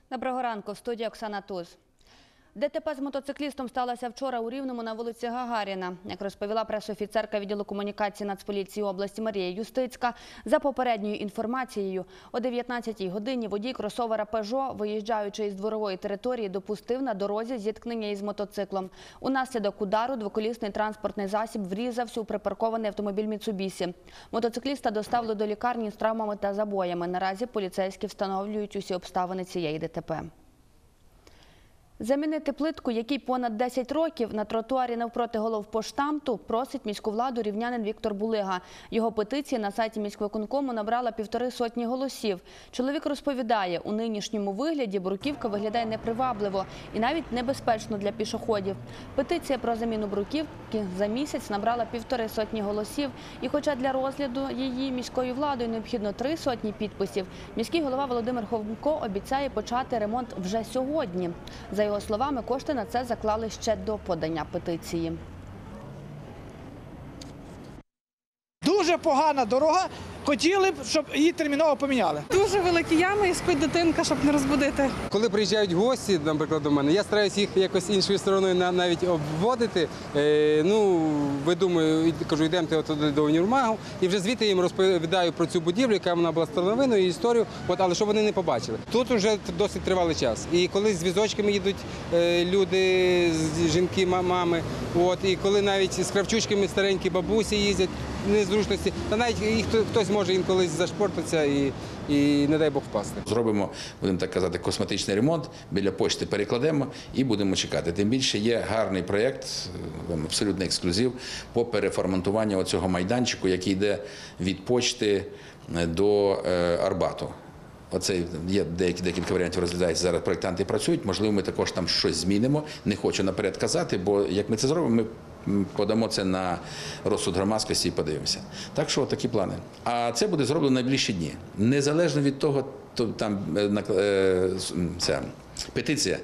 Доброго ранку. В студії Оксана Туз. ДТП з мотоциклістом сталося вчора у Рівному на вулиці Гагаріна. Як розповіла пресофіцерка відділу комунікації Нацполіції області Марія Юстицька, за попередньою інформацією, о 19-й годині водій кросовера «Пежо», виїжджаючи із дворової території, допустив на дорозі зіткнення із мотоциклом. Унаслідок удару двоколісний транспортний засіб врізався у припаркований автомобіль «Міцубісі». Мотоцикліста доставили до лікарні з травмами та забоями. Наразі поліцейські встановлюють усі обставини цієї ДТП. Замінити плитку, якій понад 10 років, на тротуарі навпроти головпоштамту просить міську владу рівнянин Віктор Булига. Його петиція на сайті міськвиконкому набрала 1,5 сотні голосів. Чоловік розповідає, у нинішньому вигляді бруківка виглядає непривабливо і навіть небезпечно для пішоходів. Петиція про заміну бруківки за місяць набрала 1,5 сотні голосів. І хоча для розгляду її міською владою необхідно 3 сотні підписів, міський голова Володимир Хомко обіцяє почати ремонт вже сьогодні. За його словами, кошти на це заклали ще до подання петиції. Дуже погана дорога. Хотіли б, щоб її терміново поміняли. Дуже великі ями і спить дитинка, щоб не розбудити. Коли приїжджають гості, наприклад, до мене, я стараюся їх якось іншою стороною навіть обводити. Видумую, кажу, йдемо туди до універмагу, і вже звідти їм розповідаю про цю будівлю, яка вона була старовинною, і історію, але що вони не побачили. Тут вже досить тривалий час. І коли з візочками їдуть люди, жінки, мами, і коли навіть з кравчучками старенькі бабусі їздять, незручності, та навіть хтось може інколи зашпортитися і не дай Бог впасти. Зробимо, будемо так казати, косметичний ремонт, біля почти перекладемо і будемо чекати. Тим більше є гарний проєкт, абсолютний ексклюзив, по переформатуванню цього майданчику, який йде від почти до Арбату. Оце є декілька варіантів розглядаються, зараз проєктанти працюють, можливо, ми також там щось змінимо. Не хочу наперед казати, бо як ми це зробимо, ми подамо це на розсуд громадськості і подивимося. Так що такі плани. А це буде зроблено в найближчі дні. Незалежно від того, там ця петиція.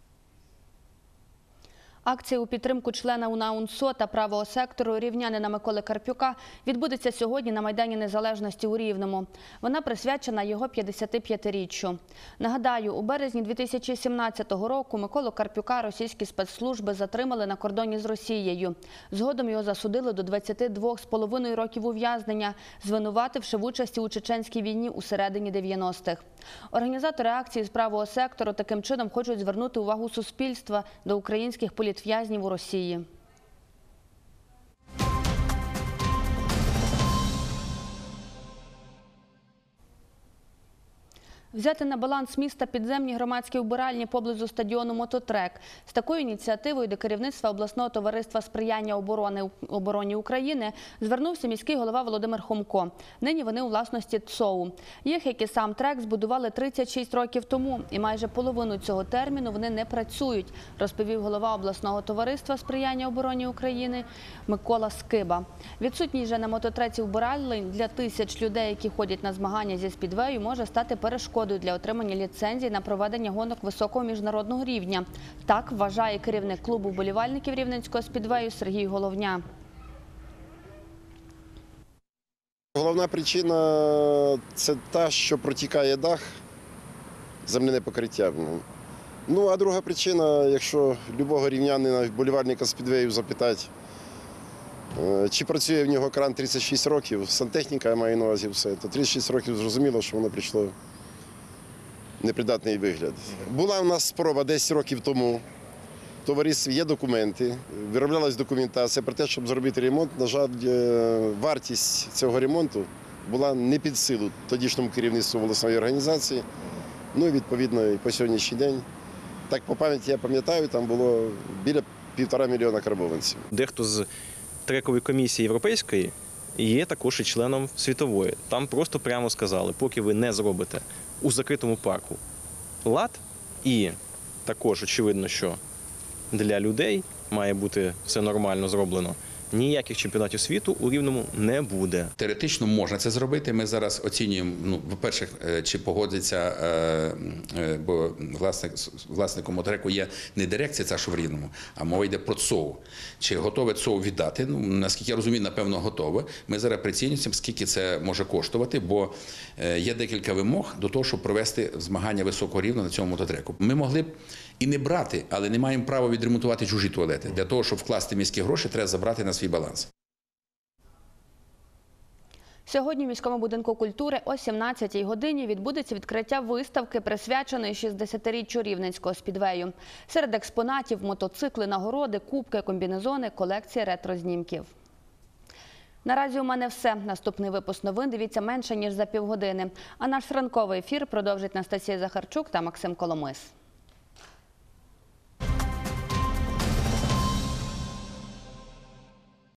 Акція у підтримку члена УНАУНСО та правого сектору рівнянина Миколи Карпюка відбудеться сьогодні на Майдані Незалежності у Рівному. Вона присвячена його 55-річчю. Нагадаю, у березні 2017 року Миколу Карпюка російські спецслужби затримали на кордоні з Росією. Згодом його засудили до 22,5 років ув'язнення, звинувативши в участі у чеченській війні у середині 90-х. Організатори акції з правого сектору таким чином хочуть звернути увагу суспільства до українських політв'язнів у Росії. Взяти на баланс міста підземні громадські вбиральні поблизу стадіону «Мототрек». З такою ініціативою до керівництва обласного товариства сприяння обороні України звернувся міський голова Володимир Хомко. Нині вони у власності ЦОУ. Їх, як і сам трек, збудували 36 років тому. І майже половину цього терміну вони не працюють, розповів голова обласного товариства сприяння обороні України Микола Скиба. Відсутність же на мототреці вбиральень для тисяч людей, які ходять на змагання зі спідвею, може стати перешкодою для отримання ліцензій на проведення гонок високого міжнародного рівня. Так вважає керівник клубу вболівальників Рівненського спідвею Сергій Головня. Головна причина – це та, що протікає дах, земляне покриття. А друга причина, якщо любого рівнянина, вболівальника спідвею запитати, чи працює в нього кран 36 років, сантехніка, я маю на увазі все, то 36 років зрозуміло, що воно прийшло непридатний вигляд. Була у нас спроба 10 років тому, в товаристві є документи, вироблялась документація про те, щоб зробити ремонт. На жаль, вартість цього ремонту була не під силу тодішньому керівництву обласної організації. І відповідно і по сьогоднішній день, так по пам'яті я пам'ятаю, там було біля 1,5 мільйона карбованців. Дехто з трекової комісії європейської є також і членом світової. Там просто прямо сказали, поки ви не зробите у закритому парку лад, і також очевидно, що для людей має бути все нормально зроблено, ніяких чемпіонатів світу у Рівному не буде. Теоретично можна це зробити. Ми зараз оцінюємо, по-перше, чи погодиться, бо власником мототреку є не дирекція ця, що в Рівному, а мова йде про ЦОВ. Чи готове ЦОВ віддати? Наскільки я розумію, напевно, готове. Ми зараз прицінюємо, скільки це може коштувати, бо є декілька вимог до того, щоб провести змагання високого рівня на цьому мототреку. Ми могли б і не брати, але не маємо права відремонтувати чужі туалети. Для того, щоб вкласти міські гроші, треба забрати на свій баланс. Сьогодні в міському будинку культури о 17-й годині відбудеться відкриття виставки, присвяченої 60-річчю Рівненського спідвею. Серед експонатів – мотоцикли, нагороди, кубки, комбінезони, колекція ретро-знімків. Наразі у мене все. Наступний випуск новин дивіться менше, ніж за півгодини. А наш ранковий ефір продовжить Анастасія Захарчук та Максим Коломис.